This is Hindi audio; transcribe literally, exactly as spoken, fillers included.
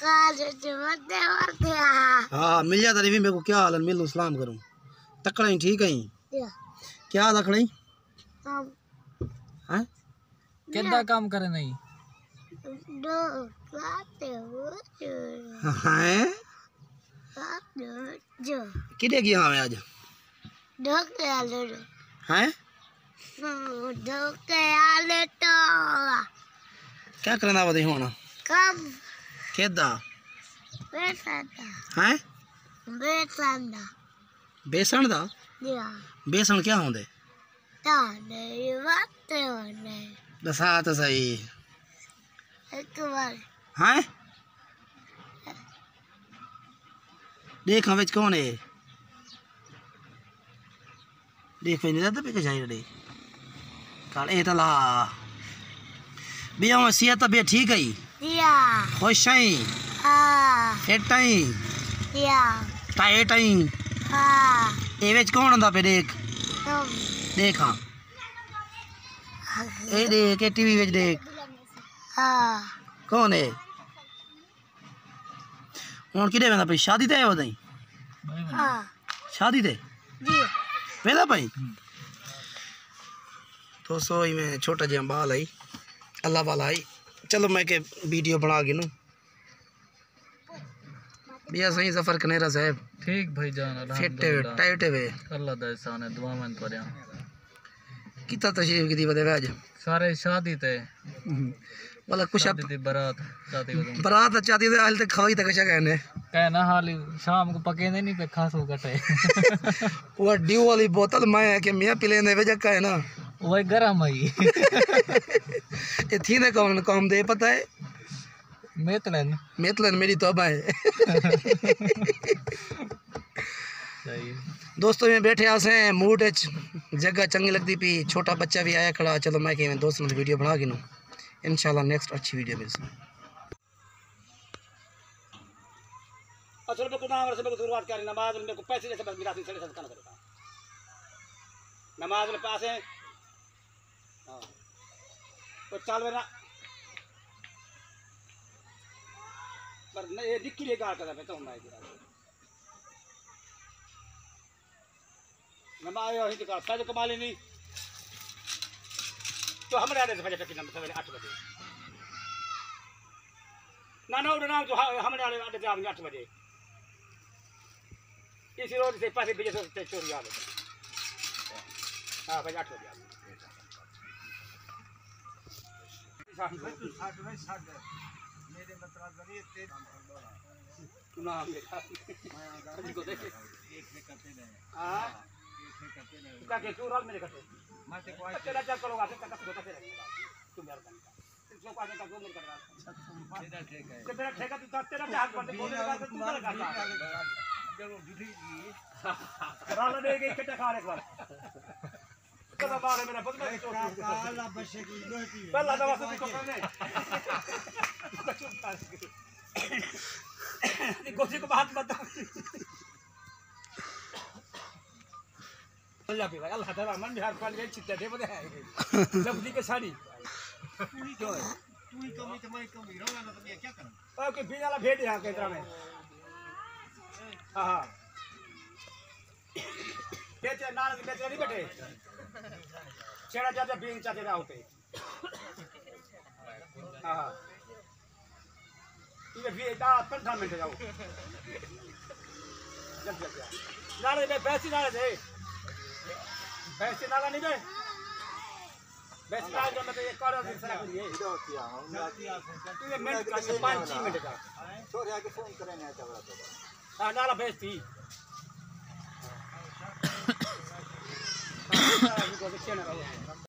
हाँ मिल जाता नहीं मेरे को क्या हाल है मिल सलाम करूँ तकड़ा ही ठीक है क्या रखना ही हैं कितना काम करे नहीं हैं किधे गया मैं आज हैं क्या करना बताइए होना कब केदा बेसन हैं बेसन बेसन दा या बेसन क्या होंदे ताने बात होने दसा तो सही एक बार हैं देख हम विच कौन है देख पे नहीं रहता पे चाहिए रे काल ए तला बिया में सेहत बे ठीक है या खुश है हाँ फिट है या टाइट है हाँ ए विच कौन होंदा पे देख तुम देख हाँ ए देख ए टीवी विच देख हाँ कौन है हुन किदे वेंदा पे शादी ते आयो तई हाँ शादी ते जी वेंदा पई तो सो ही मैं छोटा जिहा बाल आई अल्लाह वाला आई चलो मैं के वीडियो बना के नू भैया सही सफर कनेरा साहब ठीक भाई जान फिट टाइट वे अल्लाह दा एहसान है दुआ में तोरिया कितना तशरीफ की दी बदे आज सारे शादी ते वाला कुछ शादी दी बारात शादी को बरात चाहती है हाल तक खवाई तक कहने कहना हाल शाम को पके नहीं पे खासो कटे वो ड्यू वाली बोतल मैं के मियां पिले ने वजह का है ना वो गरम आई ये थी ना कौन काम दे पता है मेतलन मेतलन मेरी तौबा है सही दोस्तों में बैठे आसे मूड जगह चंगी लगती पी छोटा बच्चा भी आया खड़ा चलो मैं कि दोस्तों ने वीडियो बना गिनूँ इंशाल्लाह नेक्स्ट अच्छी वीडियो मिल सके अच्छा मैं को नाम से मैं को शुरुआत करी नमाज में को पैसे जैसे बस मेरा से सड़े करना करता नमाज में पास है हां तो चाल मेरा पर नहीं ये दिक्की ले गाल कर तो मैं नमाज और ही कर साज कमाले नहीं तो हमारे आने से बजे तक सवेरे आठ बजे ना ना उड़ना तो हमारे आने आने से आएंगे आठ बजे इसी रोड से पास बजे से चोरी आ गई हाँ बजे आठ बजे आ मेरे मतलब ये नाम लिखा को देख एक में करते नहीं हाँ एक में करते नहीं क्या के क्यों रात में करते मैं ते कोई तेरा चल करोगा फिर तक होता रहेगा तुम यार करना जो पास का गोल कर रहा तेरा ठेका है तेरा ठेका तू तेरा पे हाथ पड़ते बोलने लगा तू क्या करता चलो दीदी जी राला दे के इकट्ठा खा एक बार कदा बारे मेरा बदला काला बशे की लोटी पहला दवा से को करने ये गोसी को बात बता अल्लाह भी भाई अल्लाह ताला मन बिहार पाल गए चित्ते दे बदे है लबली के साड़ी पूरी क्यों है तू ही कमी तो मैं कमी रहूंगा ना तो मैं क्या करूं ओके बिना वाला भेड़ यहां के तरह में हां हां बेचे नाल के बेचे नहीं बैठे छेड़ा जाते बीन चाहते ना होते हां हां ये भी दा पंद्रह मिनट जाओ जल्दी जल्दी नाले में पैसे नाले दे पैसे नाला नहीं दे पैसे नाल जो मतलब ये करो दिन सरा करिए इधर किया हम जाती आ तू ये मिनट का पाँच छह मिनट का छोरे आके फोन करे ना चबरा तो हां नाला बेचती हां को देखना रहो